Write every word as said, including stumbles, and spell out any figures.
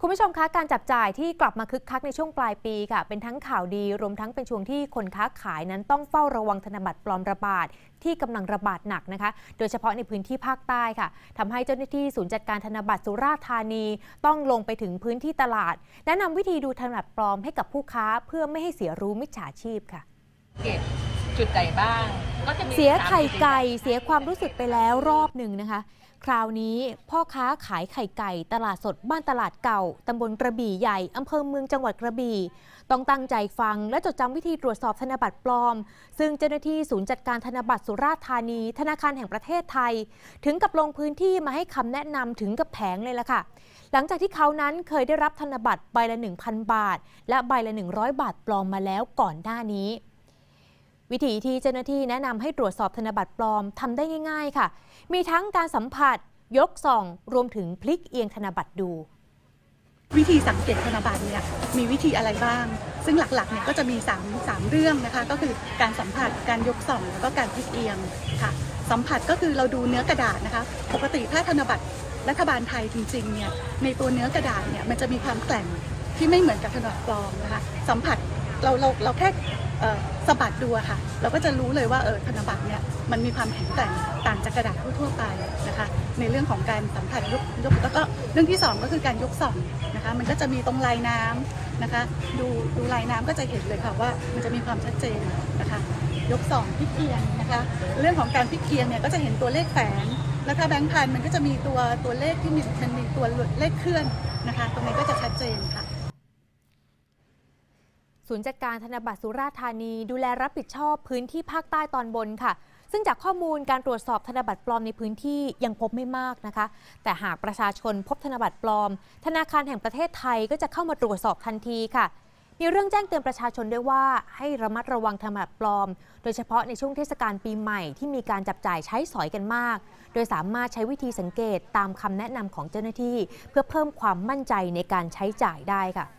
คุณผู้ชมคะการจับจ่ายที่กลับมาคึกคักในช่วงปลายปีค่ะเป็นทั้งข่าวดีรวมทั้งเป็นช่วงที่คนค้าขายนั้นต้องเฝ้าระวังธนบัตรปลอมระบาดที่กำลังระบาดหนักนะคะโดยเฉพาะในพื้นที่ภาคใต้ค่ะทำให้เจ้าหน้าที่ศูนย์จัดการธนบัตรสุราษฎร์ธานีต้องลงไปถึงพื้นที่ตลาดแนะนำวิธีดูธนบัตรปลอมให้กับผู้ค้าเพื่อไม่ให้เสียรู้มิจฉาชีพค่ะเก็บจุดใดบ้างก็จะมีเสียไข่ไก่เสียความรู้สึกไปแล้วรอบหนึ่งนะคะคราวนี้พ่อค้าขายไข่ไก่ตลาดสดบ้านตลาดเก่าตำบลกระบี่ใหญ่อำเภอเมืองจังหวัดกระบี่ต้องตั้งใจฟังและจดจำวิธีตรวจสอบธนบัตรปลอมซึ่งเจ้าหน้าที่ศูนย์จัดการธนบัตรสุราษฎร์ธานีธนาคารแห่งประเทศไทยถึงกับลงพื้นที่มาให้คำแนะนำถึงกับแผงเลยล่ะค่ะหลังจากที่เขานั้นเคยได้รับธนบัตรใบละ หนึ่งพัน บาทและใบละหนึ่งร้อยบาทปลอมมาแล้วก่อนหน้านี้วิธีที่เจ้าหน้าที่แนะนำให้ตรวจสอบธนบัตรปลอมทำได้ง่ายๆค่ะมีทั้งการสัมผัสยกส่องรวมถึงพลิกเอียงธนบัตรดูวิธีสังเกตธนบัตรเนี่ยมีวิธีอะไรบ้างซึ่งหลักๆเนี่ยก็จะมี3 3เรื่องนะคะก็คือการสัมผัสการยกส่องแล้วก็การพลิกเอียงค่ะสัมผัสก็คือเราดูเนื้อกระดาษนะคะปกติถ้าธนบัตรรัฐบาลไทยจริงๆเนี่ยในตัวเนื้อกระดาษเนี่ยมันจะมีความแกร่งที่ไม่เหมือนกับธนบัตรปลอมนะคะสัมผัสเราเราเราแค่สะบัดดูค่ะเราก็จะรู้เลยว่าเออธนบัตรเนี่ยมันมีความแข็งแกร่งต่างจากกระดาษทั่วๆไปนะคะในเรื่องของการสัมผัสยกยกแล้วก็เรื่องที่สองก็คือการยกส่องนะคะมันก็จะมีตรงลายน้ำนะคะดูดูลายน้ำก็จะเห็นเลยค่ะว่ามันจะมีความชัดเจนนะคะยกส่องพลิกเอียงนะคะเรื่องของการพลิกเอียงเนี่ยก็จะเห็นตัวเลขแฝงแล้วถ้าแบงค์พันมันก็จะมีตัวตัวเลขที่มีมันมีตัวเลขเคลื่อนนะคะตรงนี้ก็จะชัดเจนค่ะศูนย์จัดการธนบัตรสุราษฎร์ธานีดูแลรับผิดชอบพื้นที่ภาคใต้ตอนบนค่ะซึ่งจากข้อมูลการตรวจสอบธนบัตรปลอมในพื้นที่ยังพบไม่มากนะคะแต่หากประชาชนพบธนบัตรปลอมธนาคารแห่งประเทศไทยก็จะเข้ามาตรวจสอบทันทีค่ะมีเรื่องแจ้งเตือนประชาชนด้วยว่าให้ระมัดระวังธนบัตรปลอมโดยเฉพาะในช่วงเทศกาลปีใหม่ที่มีการจับจ่ายใช้สอยกันมากโดยสามารถใช้วิธีสังเกตตามคำแนะนำของเจ้าหน้าที่เพื่อเพิ่มความมั่นใจในการใช้จ่ายได้ค่ะ